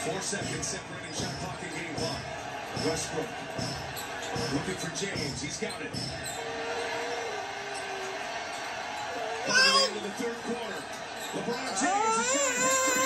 4 seconds separating shot clock in game 1. Westbrook looking for James. He's got it. By the end of the third quarter, LeBron James is going history.